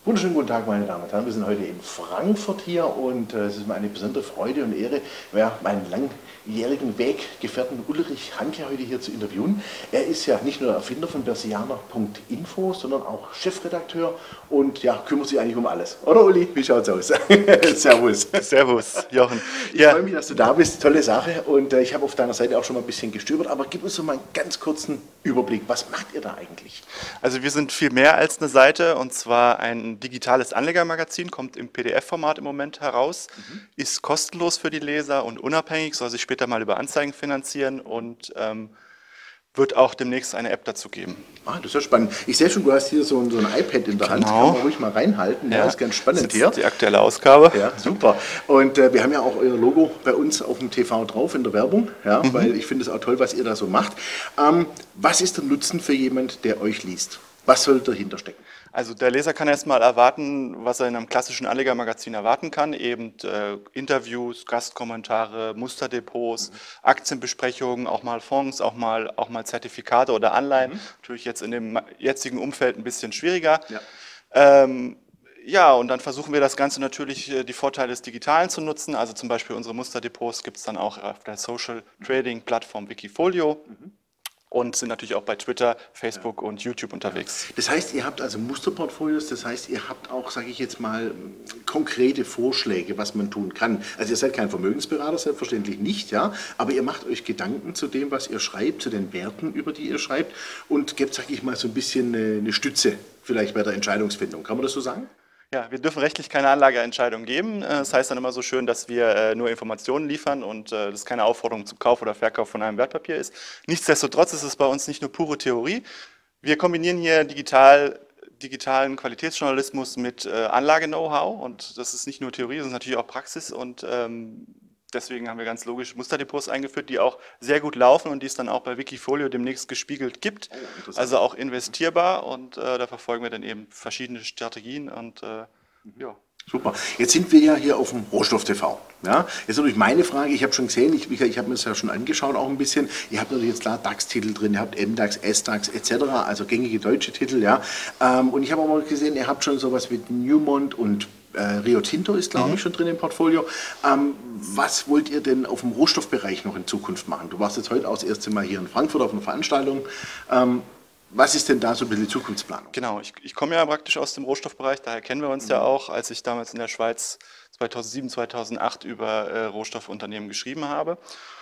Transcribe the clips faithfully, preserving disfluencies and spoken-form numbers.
Wunderschönen guten Tag, meine Damen und Herren. Wir sind heute in Frankfurt hier und äh, es ist mir eine besondere Freude und Ehre, ja, meinen langjährigen Weggefährten Ulrich Hanke heute hier zu interviewen. Er ist ja nicht nur der Erfinder von Börsianer Punkt info, sondern auch Chefredakteur und ja, kümmert sich eigentlich um alles. Oder Uli, wie schaut's aus? Servus. Servus, Jochen. Ich ja. freue mich, dass du da bist. Tolle Sache und äh, ich habe auf deiner Seite auch schon mal ein bisschen gestöbert, aber gib uns doch mal einen ganz kurzen Überblick. Was macht ihr da eigentlich? Also wir sind viel mehr als eine Seite, und zwar ein digitales Anlegermagazin, kommt im P D F-Format im Moment heraus, mhm. ist kostenlos für die Leser und unabhängig, soll sich später mal über Anzeigen finanzieren und ähm, wird auch demnächst eine App dazu geben. Ah, das ist ja spannend. Ich sehe schon, du hast hier so ein, so ein iPad in der Hand. Genau. Kann man ruhig mal reinhalten. Ja, ja, ist ganz spannend das ist hier. Die aktuelle Ausgabe. Ja, super. Und äh, wir haben ja auch euer Logo bei uns auf dem T V drauf in der Werbung, ja, mhm. weil ich finde es auch toll, was ihr da so macht. Ähm, was ist der Nutzen für jemand, der euch liest? Was soll dahinter stecken? Also der Leser kann erstmal erwarten, was er in einem klassischen Anlegermagazin erwarten kann, eben äh, Interviews, Gastkommentare, Musterdepots, mhm. Aktienbesprechungen, auch mal Fonds, auch mal, auch mal Zertifikate oder Anleihen. Mhm. Natürlich jetzt in dem jetzigen Umfeld ein bisschen schwieriger. Ja. Ähm, Ja, und dann versuchen wir das Ganze natürlich, die Vorteile des Digitalen zu nutzen. Also zum Beispiel unsere Musterdepots gibt es dann auch auf der Social Trading Plattform Wikifolio. Mhm. Und sind natürlich auch bei Twitter, Facebook ja. und YouTube unterwegs. Das heißt, ihr habt also Musterportfolios, das heißt, ihr habt auch, sage ich jetzt mal, konkrete Vorschläge, was man tun kann. Also ihr seid kein Vermögensberater, selbstverständlich nicht, ja, aber ihr macht euch Gedanken zu dem, was ihr schreibt, zu den Werten, über die ihr schreibt und gebt, sage ich mal, so ein bisschen eine Stütze vielleicht bei der Entscheidungsfindung. Kann man das so sagen? Ja, wir dürfen rechtlich keine Anlageentscheidung geben. Das heißt dann immer so schön, dass wir nur Informationen liefern und das keine Aufforderung zum Kauf oder Verkauf von einem Wertpapier ist. Nichtsdestotrotz ist es bei uns nicht nur pure Theorie. Wir kombinieren hier digital, digitalen Qualitätsjournalismus mit Anlage-Know-how, und das ist nicht nur Theorie, das ist natürlich auch Praxis, und ähm, deswegen haben wir ganz logisch Musterdepots eingeführt, die auch sehr gut laufen und die es dann auch bei Wikifolio demnächst gespiegelt gibt. Oh, also auch investierbar, und äh, da verfolgen wir dann eben verschiedene Strategien und äh, ja. Super. Jetzt sind wir ja hier auf dem Rohstoff-T V. Ja, jetzt natürlich meine Frage, ich habe schon gesehen, ich, ich habe mir das ja schon angeschaut auch ein bisschen, ihr habt natürlich jetzt klar DAX-Titel drin, ihr habt M DAX, S DAX et cetera, also gängige deutsche Titel, ja. Ähm, und ich habe auch mal gesehen, ihr habt schon sowas mit Newmont und äh, Rio Tinto ist, glaube mhm. ich, schon drin im Portfolio. Ähm, was wollt ihr denn auf dem Rohstoffbereich noch in Zukunft machen? Du warst jetzt heute auch das erste Mal hier in Frankfurt auf einer Veranstaltung. Ähm, Was ist denn da so ein bisschen die Zukunftsplanung? Genau, ich, ich komme ja praktisch aus dem Rohstoffbereich, daher kennen wir uns mhm. ja auch, als ich damals in der Schweiz zweitausendsieben, zweitausendacht über äh, Rohstoffunternehmen geschrieben habe.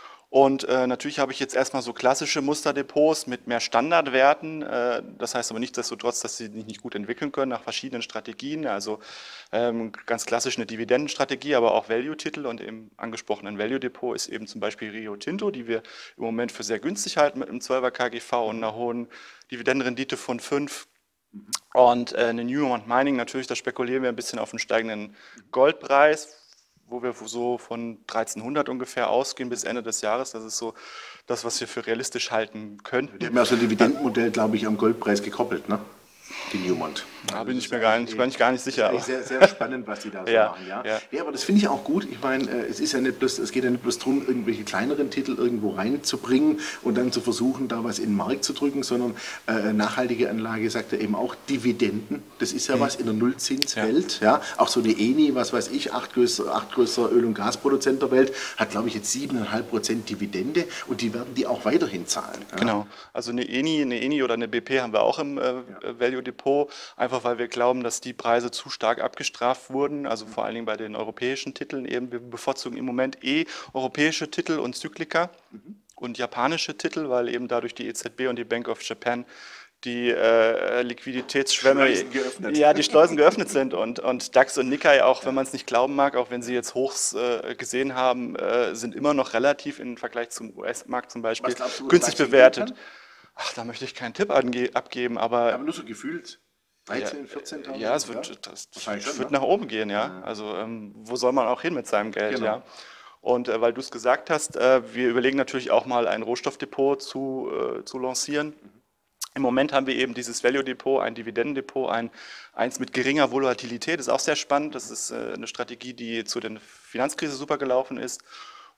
Und äh, natürlich habe ich jetzt erstmal so klassische Musterdepots mit mehr Standardwerten. Äh, das heißt aber nichtsdestotrotz, dass sie sich nicht gut entwickeln können nach verschiedenen Strategien. Also ähm, ganz klassisch eine Dividendenstrategie, aber auch Value-Titel. Und im angesprochenen Value-Depot ist eben zum Beispiel Rio Tinto, die wir im Moment für sehr günstig halten mit einem zwölfer K G V und einer hohen Dividendenrendite von fünf. Und äh, eine Newmont Mining, natürlich, da spekulieren wir ein bisschen auf einen steigenden Goldpreis, wo wir so von dreizehnhundert ungefähr ausgehen bis Ende des Jahres. Das ist so das, was wir für realistisch halten könnten. Die haben ja so ein Dividendenmodell, glaube ich, am Goldpreis gekoppelt, ne? Die Newmont. Da also bin ich mir gar nicht, bin ich gar nicht sicher. Das ist sehr, sehr spannend, was die da so ja, machen. Ja? Ja. Ja, aber das finde ich auch gut. Ich meine, es ist ja nicht bloß, es geht ja nicht bloß darum, irgendwelche kleineren Titel irgendwo reinzubringen und dann zu versuchen, da was in den Markt zu drücken, sondern äh, nachhaltige Anlage sagt ja eben auch Dividenden. Das ist ja mhm. was in der Nullzinswelt. Ja. Ja? Auch so eine Eni, was weiß ich, acht größer, acht größer Öl- und Gasproduzent der Welt, hat, glaube ich, jetzt sieben Komma fünf Prozent Dividende und die werden die auch weiterhin zahlen. Ja? Genau. Also eine Eni, eine Eni oder eine B P haben wir auch im äh, ja. Value Depot, einfach weil wir glauben, dass die Preise zu stark abgestraft wurden, also vor allen Dingen bei den europäischen Titeln eben. Wir bevorzugen im Moment eh europäische Titel und Zyklika mhm. und japanische Titel, weil eben dadurch die E Z B und die Bank of Japan die äh, Liquiditätsschwämme, ja, die Schleusen geöffnet sind, und, und DAX und Nikkei, auch ja. wenn man es nicht glauben mag, auch wenn sie jetzt Hochs äh, gesehen haben, äh, sind immer noch relativ im Vergleich zum U S-Markt zum Beispiel du, günstig bewertet. Ach, da möchte ich keinen Tipp abgeben, aber... Ja, aber nur so gefühlt. dreizehn, vierzehntausend? Ja, es wird, das, das wird schon, nach oben gehen, ja. ja. Also ähm, wo soll man auch hin mit seinem Geld, genau. ja. Und äh, weil du es gesagt hast, äh, wir überlegen natürlich auch mal ein Rohstoffdepot zu, äh, zu lancieren. Mhm. Im Moment haben wir eben dieses Value-Depot, ein Dividendendepot, ein, eins mit geringer Volatilität, das ist auch sehr spannend. Das ist äh, eine Strategie, die zu der Finanzkrise super gelaufen ist.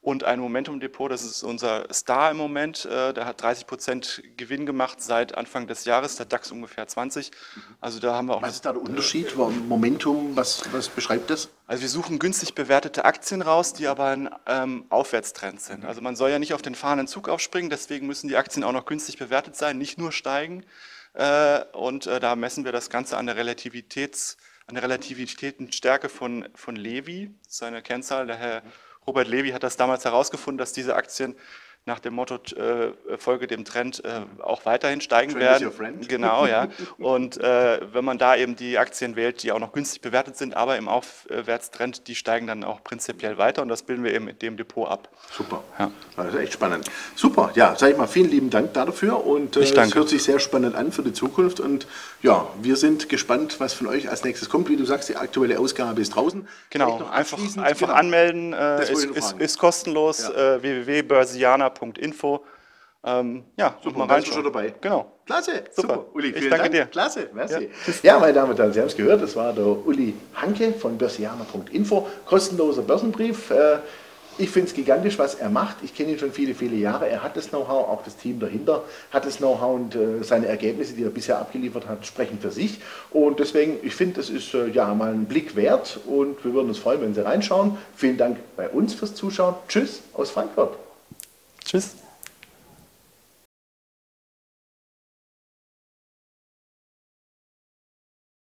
und ein Momentum-Depot, das ist unser Star im Moment, äh, der hat dreißig Prozent Gewinn gemacht seit Anfang des Jahres, der DAX ungefähr zwanzig. Also da haben wir auch. Was ist da der Unterschied? Momentum, was, was beschreibt das? Also wir suchen günstig bewertete Aktien raus, die aber ein ähm, Aufwärtstrend sind. Also man soll ja nicht auf den fahrenden Zug aufspringen, deswegen müssen die Aktien auch noch günstig bewertet sein, nicht nur steigen. Äh, und äh, da messen wir das Ganze an der Relativitäts, an der Relativitätenstärke von, von Levy, seine Kennzahl. Der Herr Robert Levy hat das damals herausgefunden, dass diese Aktien nach dem Motto äh, Folge dem Trend äh, auch weiterhin steigen Trend werden. is your friend. Genau, ja. Und äh, wenn man da eben die Aktien wählt, die auch noch günstig bewertet sind, aber im Aufwärtstrend, die steigen dann auch prinzipiell weiter und das bilden wir eben mit dem Depot ab. Super, ja. Das ist echt spannend. Super, ja, sag ich mal, vielen lieben Dank dafür und äh, ich danke. Es hört sich sehr spannend an für die Zukunft und ja, wir sind gespannt, was von euch als nächstes kommt. Wie du sagst, die aktuelle Ausgabe ist draußen. Genau, einfach, einfach genau. anmelden, äh, ist, ist, ist kostenlos, ja. äh, w w w punkt börsianer punkt info. Ähm, ja, super, mal rein. Schon dabei. Genau. Klasse, super. super. Uli, vielen ich danke Dank. dir. Klasse, merci. Ja. ja, meine Damen und Herren, Sie haben es gehört, das war der Uli Hanke von börsianer punkt info. Kostenloser Börsenbrief. Äh, Ich finde es gigantisch, was er macht. Ich kenne ihn schon viele, viele Jahre. Er hat das Know-how, auch das Team dahinter hat das Know-how und äh, seine Ergebnisse, die er bisher abgeliefert hat, sprechen für sich. Und deswegen, ich finde, das ist äh, ja mal ein Blick wert und wir würden uns freuen, wenn Sie reinschauen. Vielen Dank bei uns fürs Zuschauen. Tschüss aus Frankfurt. Tschüss.